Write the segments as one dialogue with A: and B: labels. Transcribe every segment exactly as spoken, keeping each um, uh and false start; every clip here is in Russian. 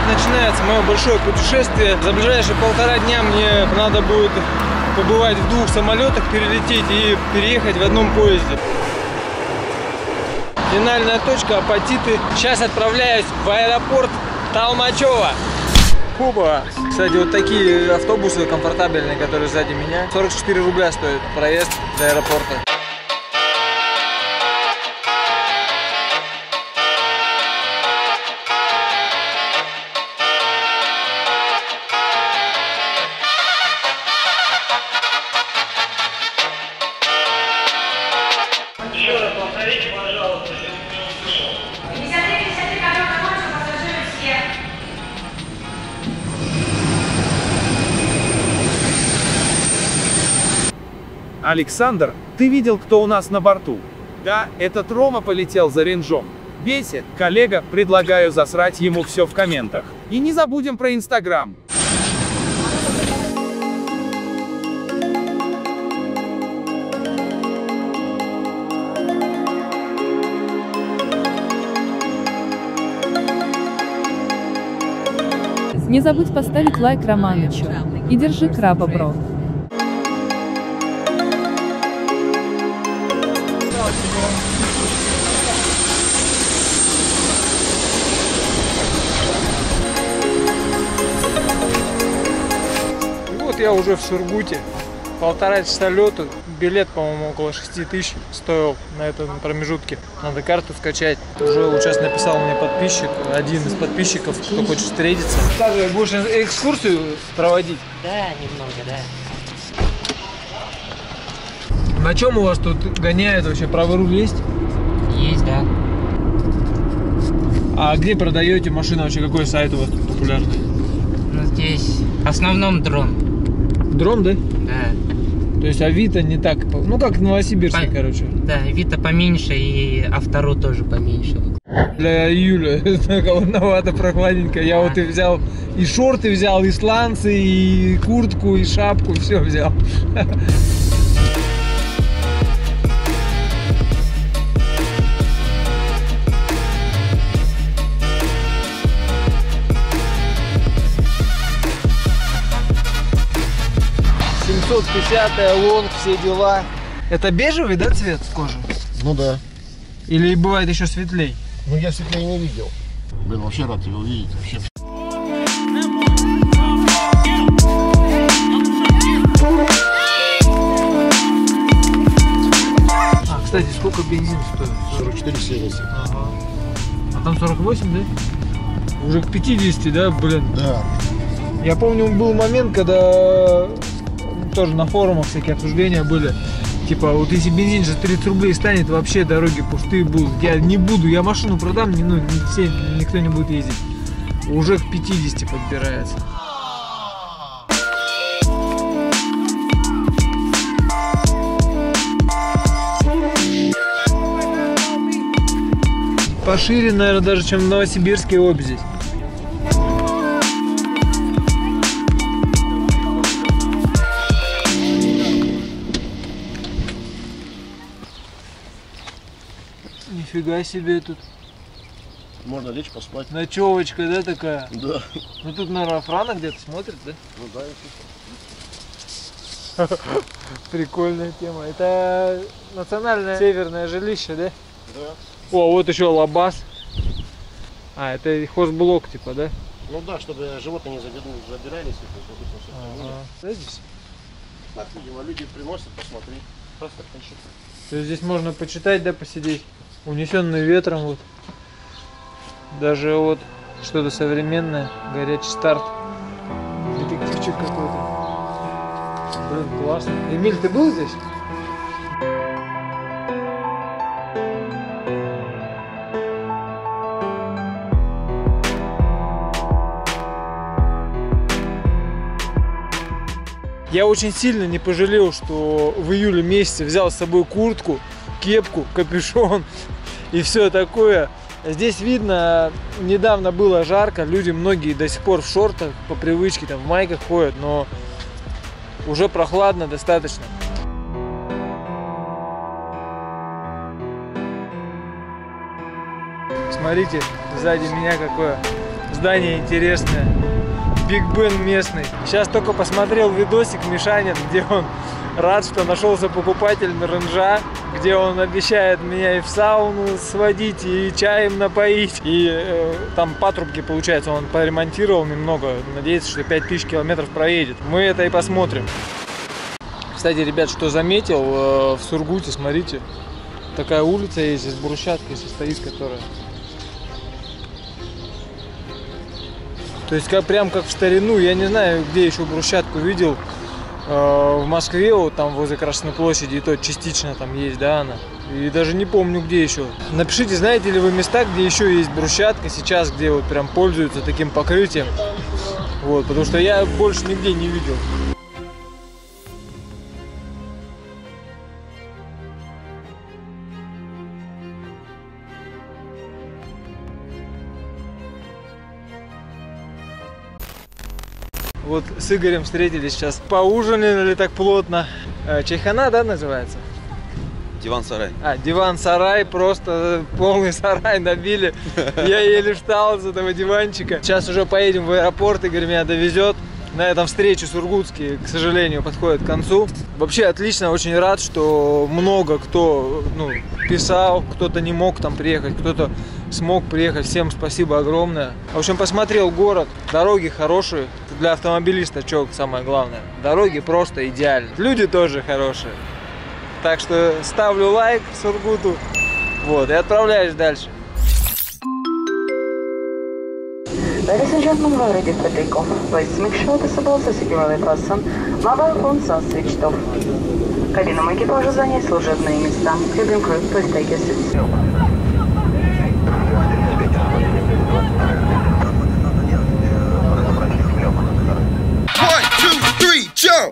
A: начинается мое большое путешествие. За ближайшие полтора дня мне надо будет побывать в двух самолетах, перелететь и переехать в одном поезде. Финальная точка — Апатиты. Сейчас отправляюсь в аэропорт Толмачево. Куба. Кстати, вот такие автобусы комфортабельные, которые сзади меня. сорок четыре рубля стоит проезд до аэропорта.
B: Александр, ты видел, кто у нас на борту? Да, этот Рома полетел за ренжом. Бесит, коллега, предлагаю засрать ему все в комментах. И не забудем про Инстаграм.
C: Не забудь поставить лайк Романычу. И держи краба, бро.
A: Вот я уже в Сургуте. Полтора часа лету. Билет, по-моему, около шести тысяч стоил на этом промежутке. Надо карту скачать. Уже вот сейчас написал мне подписчик, один из подписчиков, кто хочет встретиться. Также будешь экскурсию проводить?
D: Да, немного, да.
A: На чем у вас тут гоняют вообще? Правый руль есть?
D: Есть, да.
A: А где продаете машины вообще? Какой сайт у вас тут популярный?
D: Ну, здесь в основном дрон.
A: Дрон, да?
D: Да.
A: То есть Авито не так, ну как в Новосибирске,
D: По...
A: короче.
D: Да, Авито поменьше и Автору тоже поменьше.
A: Для июля холодновато, прохладненько. Я а. вот и взял, и шорты взял, и сланцы, и куртку, и шапку, все взял. семьсот пятьдесят, лонг, все дела. Это бежевый, да, цвет кожи?
E: Ну да.
A: Или бывает еще светлей?
E: Ну я светлее не видел. Блин, вообще рад тебя увидеть. Вообще.
A: А, кстати, сколько бензин стоит?
E: сорок четыре семьдесят.
A: Ага. А там сорок восемь, да? Уже к пятидесяти, да, блин?
E: Да.
A: Я помню, был момент, когда тоже на форумах всякие обсуждения были. Типа, вот если бензин же тридцать рублей станет, вообще дороги пустые будут. Я не буду, я машину продам, ну, не все, никто не будет ездить. Уже к пятидесяти подбирается. Пошире, наверное, даже, чем в Новосибирске обь здесь. Нифига себе тут.
E: Можно лечь, поспать.
A: Ночевочка, да, такая?
E: Да.
A: Ну тут, наверное, охрана где-то смотрит, да?
E: Ну да, я
A: Прикольная тема. Это национальное северное жилище, да?
E: Да.
A: О, вот еще лабаз. А, это хозблок, типа, да?
E: Ну да, чтобы животные не забирались.
A: Ага. Да, здесь?
E: Так, видимо, люди приносят, посмотри. Просто почитать.
A: То есть здесь можно почитать, да, посидеть. Унесенный ветром, вот. Даже вот что-то современное, горячий старт. Детективчик какой-то. Блин, классно. Эмиль, ты был здесь? Я очень сильно не пожалел, что в июле месяце взял с собой куртку, кепку, капюшон и все такое. Здесь видно, недавно было жарко, люди многие до сих пор в шортах по привычке, там в майках ходят, но уже прохладно достаточно. Смотрите, сзади меня какое Здание интересное. Биг Бен местный. Сейчас только посмотрел видосик Мишанин, где он рад, что нашелся покупатель на ренжа, где он обещает меня и в сауну сводить, и чаем напоить. И э, там патрубки, получается, он поремонтировал немного. Надеется, что пять тысяч километров проедет. Мы это и посмотрим. Кстати, ребят, что заметил, э, в Сургуте, смотрите, такая улица есть из брусчатки состоит, которая... То есть как, прям как в старину, я не знаю, где еще брусчатку видел. Э, в Москве, вот там возле Красной площади, и то частично там есть, да, она. И даже не помню, где еще. Напишите, знаете ли вы места, где еще есть брусчатка сейчас, где вот прям пользуются таким покрытием. Вот, потому что я больше нигде не видел. Вот с Игорем встретились сейчас, поужинали так плотно. Чайхана, да, называется?
F: Диван-сарай.
A: А, диван-сарай, просто полный сарай набили. Я еле встал с этого диванчика. Сейчас уже поедем в аэропорт, Игорь меня довезет. На этом встрече сургутские, к сожалению, подходит к концу. Вообще отлично, очень рад, что много кто ну, писал, кто-то не мог там приехать, кто-то смог приехать. Всем спасибо огромное. В общем, посмотрел город, дороги хорошие. Для автомобилиста, что самое главное, дороги просто идеальны. Люди тоже хорошие. Так что ставлю лайк Сургуту. Вот, и отправляюсь дальше.
G: Ladies and gentlemen, we're ready for takeoff. Please make sure the seatbelts are securely fastened. Mobile phones are switched off. Кабинам экипажа занять служебные места. Cabin crew, please take your seats.
H: One, two, three, jump!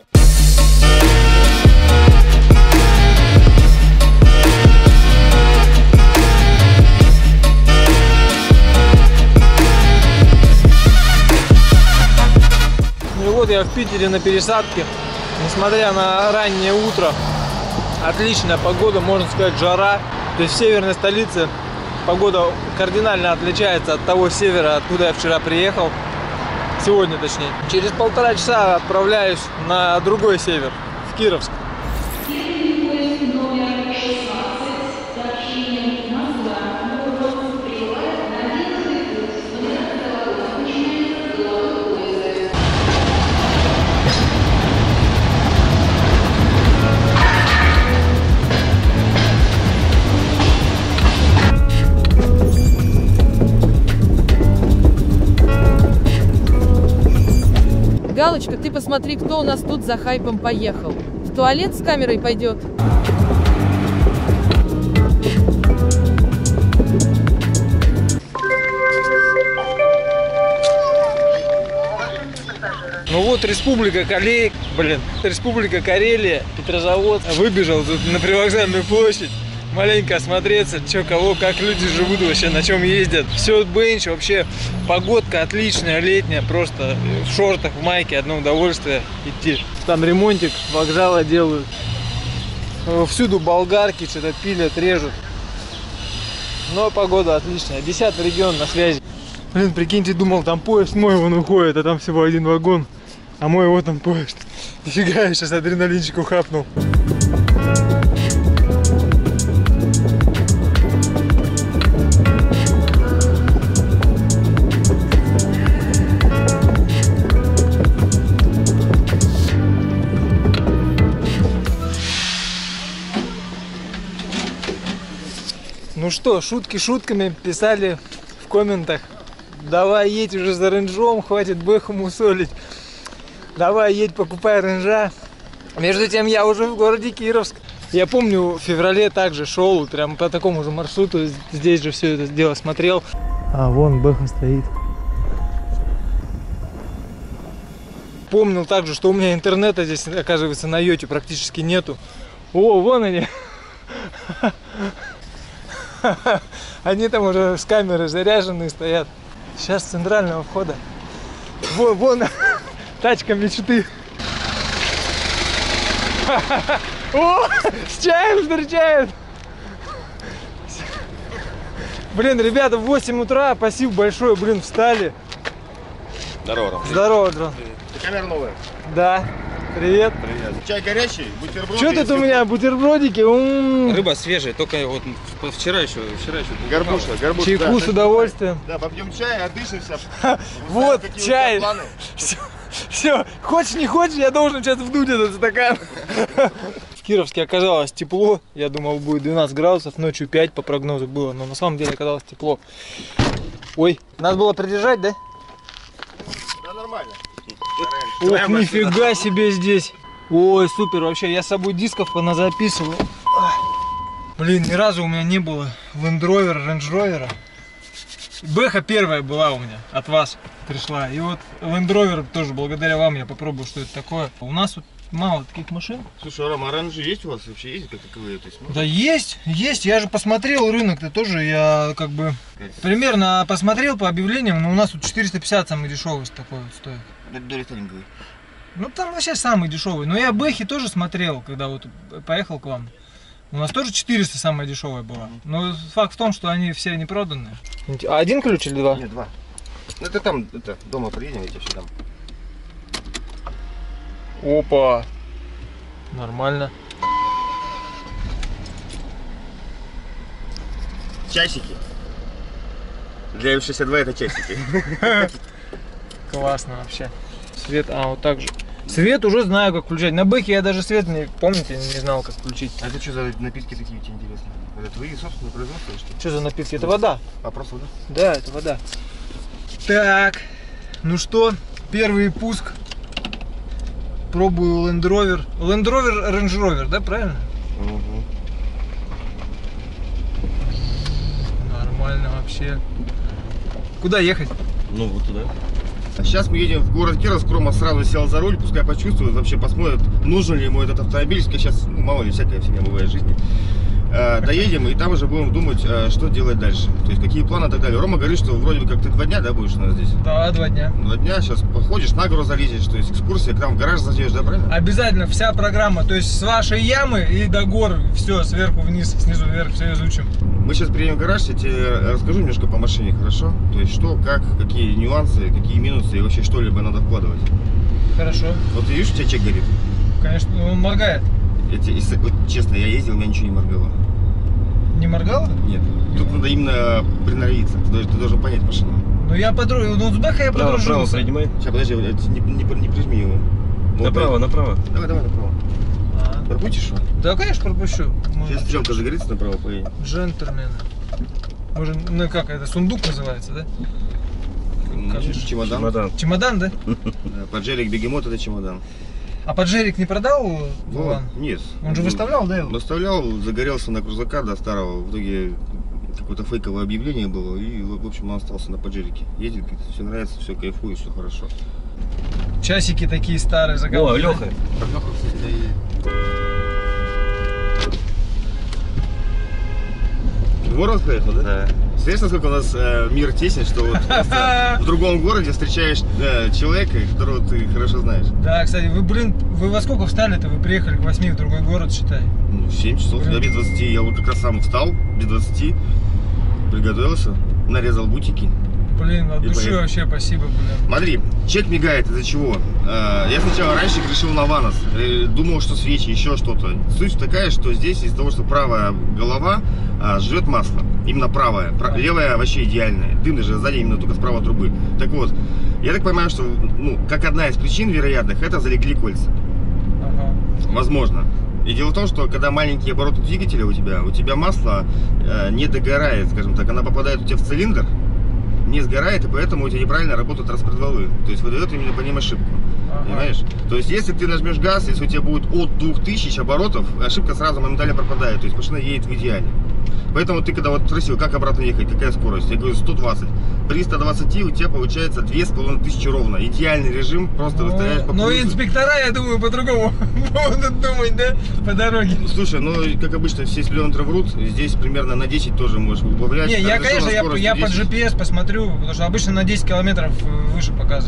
A: Ну и вот я в Питере на пересадке, несмотря на раннее утро, отличная погода, можно сказать, жара. То есть в северной столице погода кардинально отличается от того севера, откуда я вчера приехал. Сегодня, точнее. Через полтора часа отправляюсь на другой север, в Кировск.
I: Галочка, ты посмотри, кто у нас тут за хайпом поехал. В туалет с камерой пойдет.
A: Ну вот Республика Калей, блин, Республика Карелия, Петрозаводск. Выбежал тут на привокзальную площадь. Маленько осмотреться, что, кого, как люди живут вообще, на чем ездят. Все бенч, вообще погодка отличная, летняя, просто в шортах, в майке, одно удовольствие идти. Там ремонтик, вокзала делают. Всюду болгарки что-то пилят, режут. Но погода отличная. Десятый регион на связи. Блин, прикиньте, думал, там поезд мой вон уходит, а там всего один вагон. А мой вот он поезд. Нифига, я сейчас адреналинчик ухапнул. Ну что, шутки шутками, писали в комментах. Давай едь уже за ренжом, хватит бэху мусолить. Давай едь, покупай ренжа. Между тем я уже в городе Кировск. Я помню, в феврале также шел, прям по такому же маршруту, здесь же все это дело смотрел. А вон бэха стоит. Помнил также, что у меня интернета здесь, оказывается, на йоте практически нету. О, вон они. Они там уже с камеры заряженные стоят. Сейчас с центрального входа. Вон, вон, тачка мечты. О, с чаем встречают. Блин, ребята, в восемь утра, спасибо большое, блин, встали.
F: Здорово, Ром.
A: Здорово, Дрон.
E: Ты камера новая?
A: Да. Привет.
E: Привет. Чай горячий, бутерброд.
A: Что тут у меня, бутербродики? М-м-м.
F: Рыба свежая, только вот вчера еще, вчера еще.
E: Горбуша, горбуша.
A: Чайку
E: да.
A: с удовольствием.
E: Да, попьем чай, отдышимся.
A: Вот,
E: Какие у
A: чай.
E: тебя планы?
A: Все, все, хочешь не хочешь, я должен сейчас вдуть этот стакан. В Кировске оказалось тепло. Я думал, будет двенадцать градусов, ночью пять по прогнозу было, но на самом деле оказалось тепло. Ой, надо было придержать, да?
E: Да, нормально.
A: Ох, нифига себе здесь. Ой, супер, вообще, я с собой дисков поназаписывал. Блин, ни разу у меня не было Land Rover, Range Rover. Бэха первая была у меня, от вас пришла. И вот Land Rover тоже благодаря вам я попробую, что это такое. У нас вот мало таких машин.
E: Слушай, Рома, оранжи есть у вас вообще? Есть как таковые? То есть,
A: Да есть, есть. Я же посмотрел рынок-то тоже. Я как бы примерно посмотрел по объявлениям, но у нас тут четыреста пятьдесят самый дешевый такой вот стоит.
E: Долетоненький.
A: Ну там вообще самый дешевый. Но я бэхи тоже смотрел, когда вот поехал к вам. У нас тоже четыреста самая дешевая была. Но факт в том, что они все не проданные. А один ключ или два?
E: Нет, два. Ну это там, это, дома приедем, я тебе все дам.
A: Опа. Нормально.
E: Часики. Для эм шестьдесят два это часики.
A: Классно вообще. Свет, а вот так же. Свет уже знаю, как включать. На бэхе я даже свет, не помните, не знал, как включить.
E: А это что за напитки такие тебе интересные? Это твои собственные производства или что?
A: Что за напитки? Это вода.
E: А просто вода?
A: Да, это вода. Так, ну что, первый пуск. Пробую Land Rover. Land Rover, Range Rover, да, правильно?
E: Угу.
A: Нормально вообще. Куда ехать?
F: Ну вот туда.
E: А сейчас мы едем в город Кировск. Рома сразу сел за руль, пускай почувствует, вообще посмотрит, нужен ли ему этот автомобиль. Сейчас, ну, мало ли, всякая фигня бывает в жизни. А, доедем, и там уже будем думать, а, что делать дальше. То есть, какие планы и так далее. Рома говорит, что вроде бы как ты два дня, да, будешь у нас здесь?
A: Да, два дня.
E: Два дня, сейчас походишь, на гору залезешь, то есть экскурсия, к нам в гараж зайдешь, да, правильно?
A: Обязательно вся программа, то есть с вашей ямы и до гор, все, сверху вниз, снизу вверх, все изучим.
E: Мы сейчас приедем в гараж, я тебе расскажу немножко по машине, хорошо? То есть, что, как, какие нюансы, какие минусы и вообще что-либо надо вкладывать.
A: Хорошо.
E: Вот ты видишь, у тебя чек горит?
A: Конечно, он моргает.
E: Я тебе, если- вот, честно, я ездил, у меня ничего не моргало.
A: Не моргало?
E: Нет. Тут надо именно приноровиться. Ты должен, ты должен понять машину.
A: Ну я подружился, ну с бэха я подружился.
F: принимай.
E: Сейчас, подожди, вот, не, не, не прижми его. Вот,
F: Направо, направо.
E: Давай, давай, направо.
A: А.
E: Пропустишь что?
A: Да, конечно, пропущу. Мы
E: Сейчас стрелка загорится, направо поедем.
A: джентльмены. Мы же, ну как, это сундук называется, да?
E: Ну, чемодан.
F: Чемодан.
A: Чемодан, да?
E: Да, поджерик бегемот это чемодан.
A: А поджерик не продал
E: Вот,
A: Вован?
E: нет.
A: Он же выставлял, да, его?
E: Выставлял, загорелся на крузака до старого. В итоге какое-то фейковое объявление было. И, в общем, он остался на поджерике. Едет, говорит, все нравится, все кайфует, все хорошо.
A: Часики такие старые,
F: О,
A: заколки.
F: Леха.
E: Леха, кстати, да, едет. В город приехал, да?
F: Да.
E: Знаешь, насколько у нас э, мир тесен, что вот просто в другом городе встречаешь э, человека, которого ты хорошо знаешь.
A: Да, кстати, вы, блин, вы во сколько встали-то? Вы приехали к восьми в другой город, считай.
E: Ну, в семь часов, я без двадцати, я вот как раз сам встал, без двадцати, приготовился, нарезал бутики.
A: Блин, от
E: И
A: души
E: поехали.
A: вообще спасибо, блин.
E: Смотри, чек мигает из-за чего? Э, Я сначала раньше грешил на ванос, э, думал, что свечи, еще что-то. Суть такая, что здесь из-за того, что правая голова а, жрет масло, именно правая, Пра- левая вообще идеальная. Дым даже сзади именно только справа трубы. Так вот, я так понимаю, что, ну, как одна из причин вероятных, это залегли кольца.
A: Ага.
E: Возможно. И дело в том, что когда маленькие обороты двигателя у тебя, у тебя масло э, не догорает, скажем так, она попадает у тебя в цилиндр, не сгорает, и поэтому у тебя неправильно работают распредвалы. То есть выдает именно по ним ошибку.
A: Ага.
E: Понимаешь? То есть если ты нажмешь газ, если у тебя будет от двух тысяч оборотов, ошибка сразу моментально пропадает. То есть машина едет в идеале. Поэтому ты когда вот спросил, как обратно ехать, какая скорость, я говорю сто двадцать. При ста двадцати у тебя получается две с половиной тысячи ровно. Идеальный режим, просто
A: Ну,
E: выставляешь по
A: ну,
E: пульсу.
A: инспектора, я думаю, по-другому будут думать, да, по дороге.
E: Ну, слушай, ну, как обычно, все спидометры врут, здесь примерно на десять тоже можешь убавлять.
A: Не, я,
E: Разрешенная
A: конечно, я,
E: скорость
A: я под
E: десять.
A: джи пи эс посмотрю, потому что обычно на десять километров выше показывает,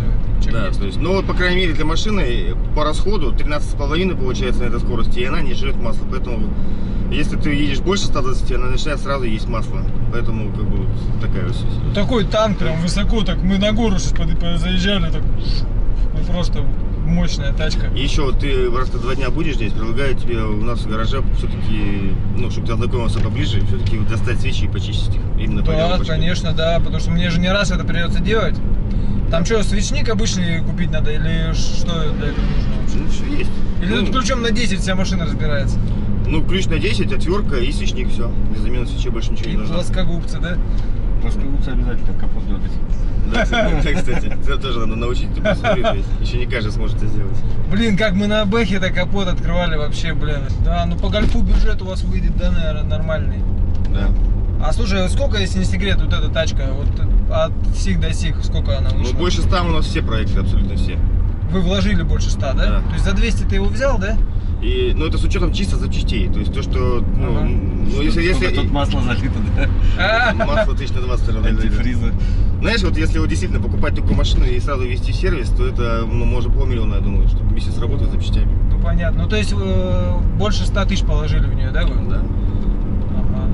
A: чем
E: Да,
A: есть.
E: то есть, ну вот, по крайней мере, для машины по расходу тринадцать с половиной получается на этой скорости, и она не жрет масло. Поэтому, если ты едешь больше ста двадцати, она начинает сразу есть масло. Поэтому, как бы, вот такая вот ситуация.
A: Такой танк прям высоко, так мы на гору сейчас под- под- заезжали, так ну, просто мощная тачка.
E: И еще вот ты раз ты два дня будешь здесь, предлагаю тебе у нас в гараже все-таки, ну, чтобы ты ознакомился поближе, все-таки достать свечи и почистить их. Именно по
A: Да,
E: делу почти.
A: конечно, да, потому что мне же не раз это придется делать. Там что, свечник обычный купить надо или что для этого нужно вообще?
E: Ну, все есть.
A: Или
E: ну,
A: тут ключом на десять вся машина разбирается?
E: ну, ключ на десять, отвертка и свечник, все. Для замены свечей больше ничего
A: И
E: не нужно.
A: плоскогубцы, да?
F: Плоскогубцы обязательно капот дергать.
E: Да, кстати, кстати, это тоже надо научить, ты посмотри, то есть еще не каждый сможет это сделать.
A: Блин, как мы на Бэхе-то капот открывали вообще, блин. Да, ну по гольфу бюджет у вас выйдет, да, наверное, нормальный.
E: Да.
A: А слушай, сколько, если не секрет, вот эта тачка, вот от сих до сих, сколько она вышла?
E: Ну, больше ста у нас все проекты, абсолютно все.
A: Вы вложили больше ста, да?
E: Да.
A: То есть за двести ты его взял, да?
E: И, ну, это с учетом чисто запчастей. То есть то, что, ну,
A: Ага.
E: ну если, если
F: Тут масло залито, да?
A: А,
E: масло тысяч на двадцать наверное, зайдет.
F: Антифриза.
E: Знаешь, вот если вот действительно покупать такую машину и сразу везти в сервис, то это, ну, может, полмиллиона, я думаю, что вместе с работой с запчастями.
A: Ну понятно. Ну то есть э, больше ста тысяч положили в нее, да, вы?
E: Да.
A: Ага.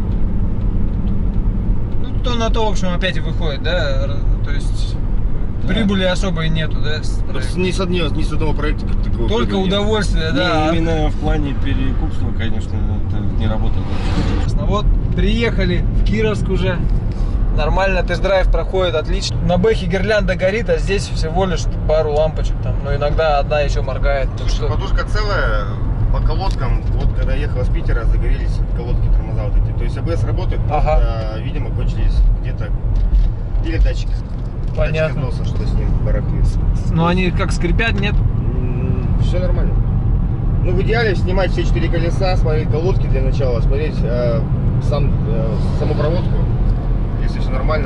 A: Ну то на то, в общем, опять и выходит, да? Р- То есть
F: Да.
A: прибыли особой нету, да? с
E: Вот
A: проекта?
E: ни, с одного, ни с одного проекта как такого.
A: Только
E: прибыли нет.
A: удовольствие, да.
F: Не, именно в плане перекупства, конечно, это не работает вообще.
A: Ну вот, приехали в Кировск уже. Нормально, тест-драйв проходит отлично. На Бэхе гирлянда горит, а здесь всего лишь пару лампочек там. Но иногда одна еще моргает. Так что...
E: Подушка целая, по колодкам, вот когда я ехал из Питера, загорелись колодки, тормоза вот эти. То есть АБС работает,
A: Ага.
E: просто, видимо, кончились где-то, или датчик.
A: Понятно.
E: Датчик износа, что с ним барахлит.
A: Но они как скрипят, нет?
E: Все нормально. Ну, в идеале снимать все четыре колеса, смотреть колодки для начала, смотреть э, сам, э, саму проводку. Если все нормально,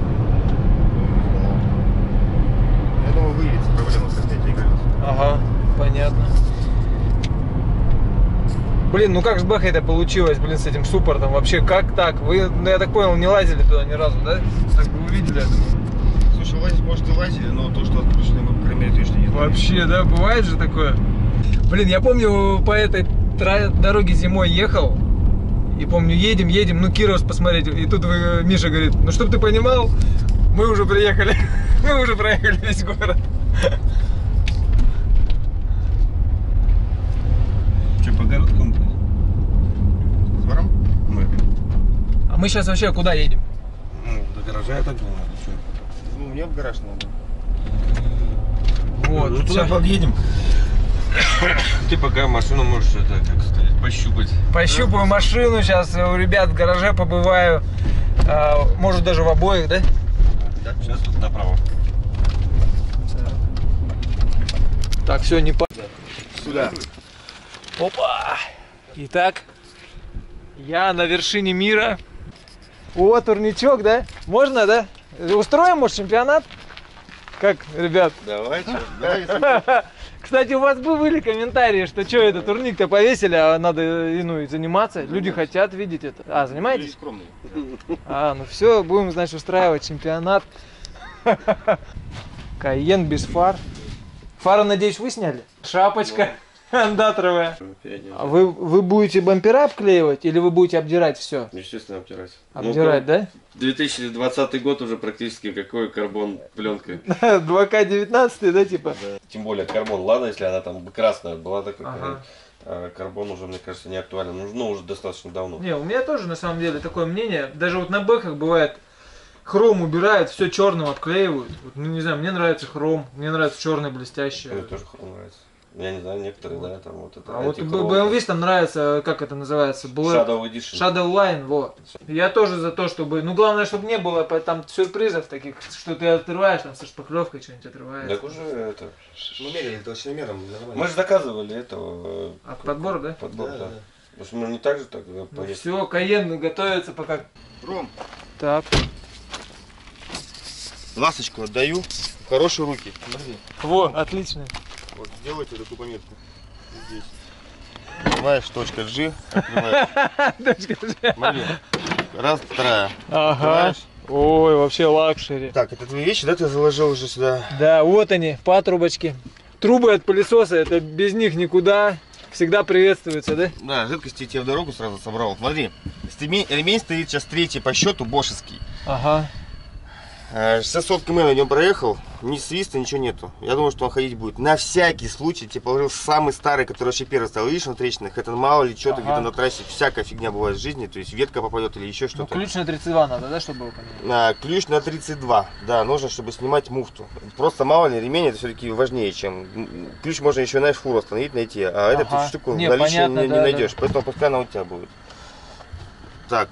E: я думаю, выявится проблема с снятием колес.
A: Ага, понятно. Блин, ну как с Бэхой это получилось, блин, с этим суппортом? Вообще, как так? Вы, ну я так понял, не лазили туда ни разу, да? Так бы увидели, я думаю.
E: Слушай, лазить, может, и лазили, но то, что отключили, мы, по крайней мере, точно не знаем.
A: Вообще, да, бывает же такое? Блин, я помню, по этой тра- дороге зимой ехал. И помню, едем, едем, ну Кировск посмотреть. И тут вы, Миша говорит, ну чтоб ты понимал, мы уже приехали. Мы уже проехали весь город.
F: Че, по городкам-то?
E: С двором?
F: Мы.
A: А мы сейчас вообще куда едем?
F: Ну, до гаража я так думаю. Че?
E: Ну, мне в гараж надо.
A: Вот,
F: Ну, туда
A: щас
F: подъедем. Ты пока машину можешь, это, как сказать, пощупать.
A: пощупаю машину, сейчас у ребят в гараже побываю. А, может даже в обоих, да?
F: Да. Сейчас тут направо.
A: Так, все, не по...
E: Сюда.
A: Опа! Итак, я на вершине мира. О, турничок, да? Можно, да? Устроим, может, чемпионат? Как, ребят?
E: Давайте. Давай,
A: Кстати, у вас были комментарии, что что это, турник-то повесили, а надо ну, и заниматься. Люди хотят видеть это. А, занимаетесь?
E: скромный.
A: А, ну все, будем, значит, устраивать чемпионат. Кайен без фар. Фары, надеюсь, вы сняли? Шапочка андатровая. А вы, вы будете бампера обклеивать или вы будете обдирать все?
J: Естественно, обдирать.
A: Обдирать, да?
J: две тысячи двадцатый год уже практически какой карбон пленка.
A: два ка девятнадцать, да, типа?
J: Да. Тем более карбон, ладно, если она там красная была такой,
A: Ага.
J: а карбон уже, мне кажется, не актуален. Нужно уже достаточно давно.
A: Не, у меня тоже на самом деле такое мнение. Даже вот на бэхах бывает, хром убирают, все черным обклеивают. Вот, ну не знаю, мне нравится хром, мне нравится черный блестящий.
J: Мне тоже хром нравится. Я не знаю, некоторые, да, там вот это.
A: А вот
J: эти
A: бэ
J: хромы.
A: эм вэ там нравится, как это называется? Black...
J: Shadow Edition.
A: Shadow Line, вот. Я тоже за то, чтобы, ну главное, чтобы не было там сюрпризов таких, что ты отрываешь, там со шпаклевкой что-нибудь отрываешь.
J: Так уже это.
E: Мы меряем толщиномером.
J: Мы же заказывали этого.
A: А подбор, да?
J: Подбор,
E: Да,
J: да.
E: да.
J: Потому что мы не так же так э,
A: Ну
J: повесили.
A: все, Кайен готовится пока.
E: Ром,
A: Так.
E: ласточку отдаю в хорошие руки. Смотри.
A: Во, отлично.
E: Вот, сделайте такую пометку. Здесь. Нажимаешь, точка G, открываешь.
A: Точка G.
E: Смотри. Раз, вторая.
A: Ага.
E: Открываешь,
A: Ой, вообще лакшери.
E: Так, это твои вещи, да, ты заложил уже сюда?
A: Да, вот они, патрубочки. Трубы от пылесоса, это без них никуда. Всегда приветствуется, да?
E: Да, жидкости тебе в дорогу сразу собрал. Смотри, ремень стоит сейчас третий по счету, бошевский.
A: Ага.
E: шестьсот километров на нем проехал, ни свиста, ничего нету. Я думаю, что он ходить будет. На всякий случай, тебе положил самый старый, который вообще первый стал. Видишь, на трещинах, это мало ли что-то, ага, где-то на трассе, всякая фигня бывает в жизни. То есть ветка попадет или еще что-то.
A: Ну, ключ на тридцать два надо, да, чтобы было понятно?
E: А, ключ на тридцать два, да, нужно, чтобы снимать муфту. Просто мало ли, ремень это все-таки важнее, чем... Ключ можно еще, знаешь, фуру остановить, найти, а ага, эту штуку не, наличие не, не да, найдешь, да. Поэтому постоянно у тебя будет. Так.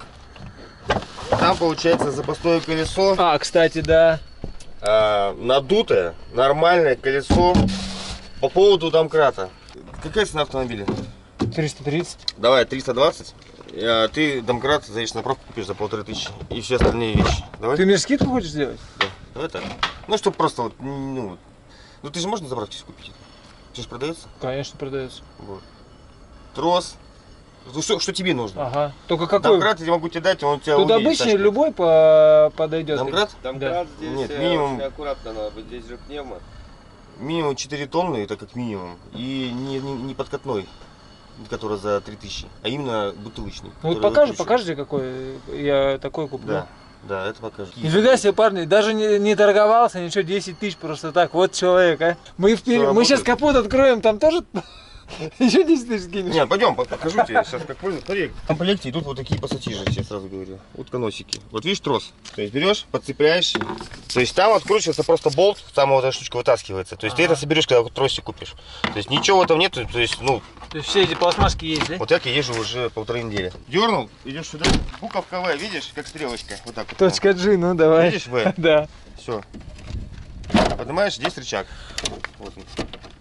E: Там получается запасное колесо.
A: А, кстати, да.
E: А, надутое, нормальное колесо. По поводу домкрата. Какая цена автомобиля?
A: триста тридцать.
E: Давай, триста двадцать. А ты домкрат заедешь на пробку, купишь за полторы тысячи. И все остальные вещи. Давай.
A: Ты мне скидку хочешь сделать?
E: Да. Давай так. Ну, чтобы просто вот, ну, ну ты же можно на заправке купить? Ты же продается?
A: Конечно, продается.
E: Вот. Трос. Что, что тебе нужно?
A: Ага. Только какой?
E: Домкрат я могу тебе дать, он у тебя
A: тут
E: уедет,
A: обычный
E: тачка.
A: Любой по подойдет.
E: Домкрат?
F: Домкрат да. Здесь
E: нет, минимум...
F: аккуратно надо быть, здесь же пневмо.
E: Минимум четыре тонны, это как минимум. И не, не, не подкатной, который за три тысячи, а именно бутылочный.
A: Ну вот покажи, покажите, какой я такой куплю.
E: Да, да, это покажу.
A: Нифига себе, парни, даже не, не торговался, ничего, десять тысяч просто так. Вот человек, а. Мы, впер... Мы сейчас капот откроем, там тоже... Еще десять тысяч скинешь.
E: Не, пойдем, покажу тебе сейчас, как можно. Смотри, в комплекте идут вот такие пассатижи, я сразу говорю. Утконосики. Вот видишь трос. То есть берешь, подцепляешь. То есть там откручивается просто болт, там вот эта штучка вытаскивается. То есть ага. ты это соберешь, когда тросик купишь. То есть ничего в этом нету, то есть, ну.
A: То есть все эти пластмасски есть, да?
E: Вот так я езжу уже полторы недели. Дернул, идешь сюда. Буковка В, видишь, как стрелочка. Вот так вот.
A: Точка G, ну давай.
E: Видишь В?
A: Да.
E: Все. Поднимаешь, здесь рычаг. Вот он.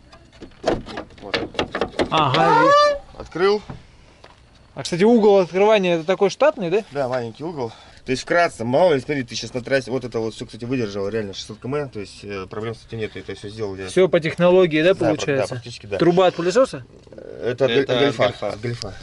E: Вот.
A: Ага.
E: Открыл.
A: А, кстати, угол открывания это такой штатный, да?
E: Да, маленький угол. То есть вкратце, мало ли, смотри, ты сейчас на трассе, вот это вот все, кстати, выдержал реально шестьсот километров, то есть э, проблем с этим нет, это все сделали.
A: Все по технологии, да, получается?
E: Да, практически, да.
A: Труба от пылесоса?
E: Это, это гольфа. гольфа.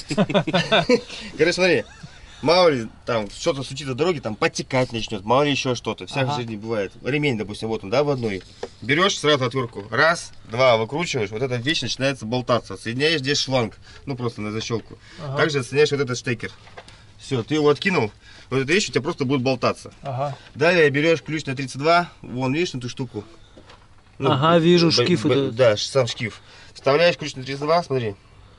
E: Короче, смотри, мало ли там что-то случится в дороге, там подтекать начнет, мало ли еще что-то, вся ага. в жизни бывает. Ремень, допустим, вот он, да, в одной. Берешь сразу отвертку, раз, два, выкручиваешь, вот эта вещь начинается болтаться. Соединяешь здесь шланг, ну просто на защелку. Ага. Также соединяешь вот этот штекер. Все, ты его откинул, вот эта вещь у тебя просто будет болтаться. Ага. Далее берешь ключ на тридцать два, вон, видишь эту штуку? Ну,
A: ага, вижу, шкив идет.
E: Да, сам шкив. Вставляешь ключ на тридцать два, смотри.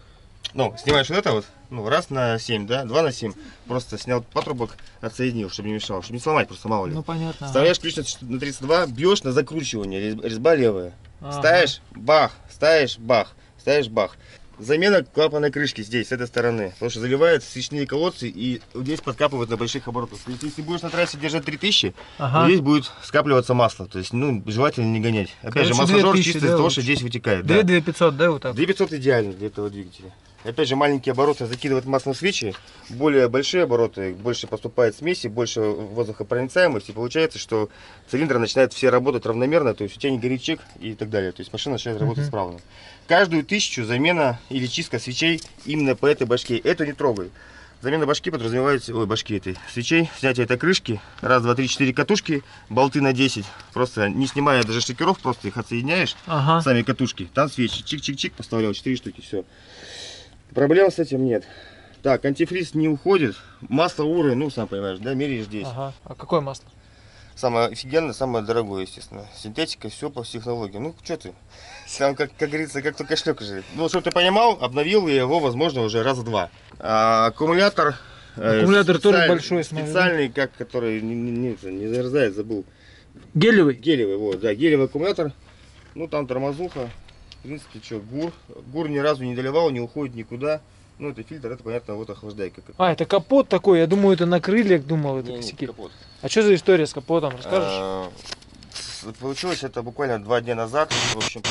E: Ну, снимаешь вот это вот, ну, раз на семь, да, два на семь. Просто снял патрубок, отсоединил, чтобы не мешал, чтобы не сломать, просто мало ли.
A: Ну, понятно.
E: Вставляешь ключ на тридцать два, бьешь на закручивание, резьба левая. Ага. Ставишь, бах, ставишь, бах, ставишь, бах. Замена клапанной крышки здесь, с этой стороны, потому что заливает свечные колодцы и здесь подкапывает на больших оборотах. То есть, если будешь на трассе держать три тысячи, ага. здесь будет скапливаться масло, то есть, ну, желательно не гонять. Опять Короче, же, масложор чисто из-за того, что здесь вытекает.
A: две тысячи пятьсот, да, вот так?
E: две тысячи пятьсот идеально для этого двигателя. Опять же, маленькие обороты закидывают масло в свечи, более большие обороты, больше поступает смеси, больше воздухопроницаемости, и получается, что цилиндры начинают все работать равномерно, то есть у тебя не горит чек и так далее, то есть машина начинает работать uh-huh. справно. Каждую тысячу замена или чистка свечей именно по этой башке, это не трогай. Замена башки подразумевает, ой, башки этой свечей, снятие этой крышки, раз, два, три, четыре катушки, болты на десять, просто не снимая даже штекеров, просто их отсоединяешь, ага. сами катушки, там свечи, чик-чик-чик, поставлял четыре штуки, все. Проблем с этим нет. Так, антифриз не уходит. Масло уры, ну сам понимаешь, да, меряешь здесь.
A: Ага. А какое масло?
E: Самое офигенное, самое дорогое, естественно. Синтетика, все по технологии. Ну, что ты? Сам, как, как говорится, как только шлёк же. Ну, чтобы ты понимал, обновил я его, возможно, уже раза два. А, аккумулятор.
A: Аккумулятор э, тоже большой,
E: специальный, как, который не, не, не, не замерзает, забыл.
A: Гелевый?
E: Гелевый, вот, да, гелевый аккумулятор. Ну, там тормозуха. В принципе, что, ГУР. ГУР ни разу не доливал, не уходит никуда. Ну, это фильтр, это, понятно, вот охлаждайка.
A: А, это капот такой, я думаю, это на крыльях, думал, это не, косяки. Не, капот. А что за история с капотом, расскажешь? А,
E: получилось это буквально два дня назад, в общем.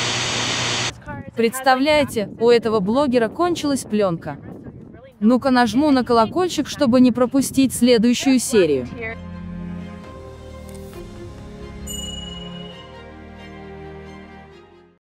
I: Представляете, у этого блогера кончилась пленка. Ну-ка нажму на колокольчик, чтобы не пропустить следующую серию.